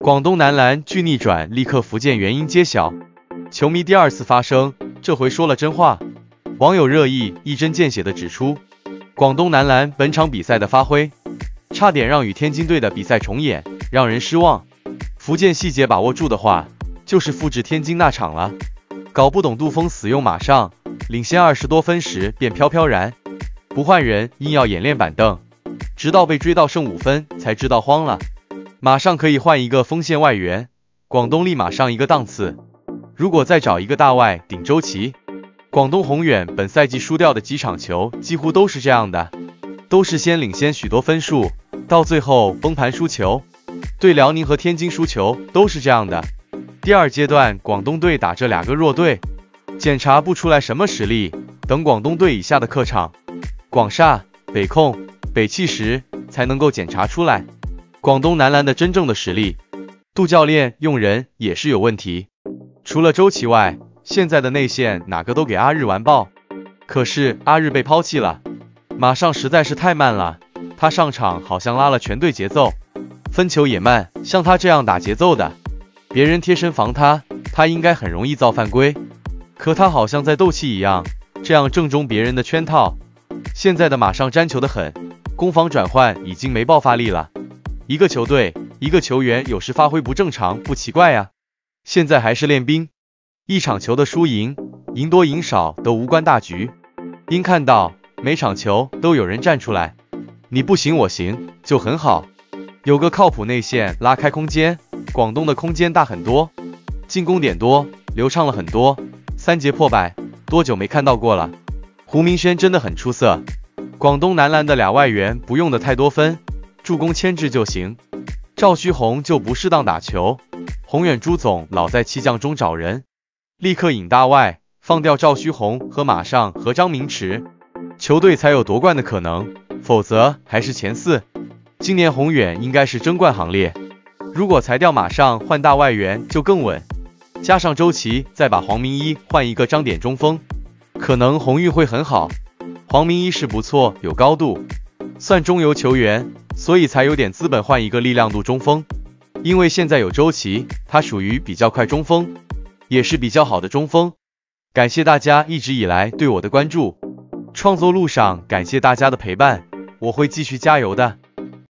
广东男篮巨逆转，立刻福建原因揭晓，球迷第二次发声，这回说了真话。网友热议一针见血地指出，广东男篮本场比赛的发挥，差点让与天津队的比赛重演，让人失望。福建细节把握住的话，就是复制天津那场了。搞不懂杜锋死用马上，领先20多分时便飘飘然，不换人硬要演练板凳，直到被追到剩5分才知道慌了。马上可以换一个锋线外援，广东立马上一个档次。如果再找一个大外顶周琦，广东宏远本赛季输掉的几场球几乎都是这样的，都是先领先许多分数，到最后崩盘输球。对辽宁和天津输球都是这样的。第二阶段广东队打这2个弱队，检查不出来什么实力，等广东队以下的客场广厦、北控、北汽时才能够检查出来广东男篮的真正的实力。杜教练用人也是有问题，除了周琦外，现在的内线哪个都给阿日完爆，可是阿日被抛弃了。马上实在是太慢了，他上场好像拉了全队节奏，分球也慢，像他这样打节奏的，别人贴身防他，他应该很容易造犯规，可他好像在斗气一样，这样正中别人的圈套。现在的马上粘球的很，攻防转换已经没爆发力了。一个球队，一个球员有时发挥不正常不奇怪呀，现在还是练兵，一场球的输赢，赢多赢少都无关大局。应看到每场球都有人站出来，你不行我行就很好，有个靠谱内线拉开空间，广东的空间大很多，进攻点多，流畅了很多，3节破百，多久没看到过了。胡明轩真的很出色，广东男篮的2外援不用的太多分，助攻牵制就行。赵旭宏就不适当打球，宏远朱总老在弃将中找人，立刻引大外，放掉赵旭宏和马上和张明池，球队才有夺冠的可能，否则还是前4。今年宏远应该是争冠行列，如果裁掉马上换大外援就更稳，加上周琦再把黄明一换一个张点中锋，可能宏运会很好。黄明一是不错，有高度，算中游球员，所以才有点资本换一个力量度中锋。因为现在有周琦，他属于比较快中锋，也是比较好的中锋。感谢大家一直以来对我的关注，创作路上感谢大家的陪伴，我会继续加油的。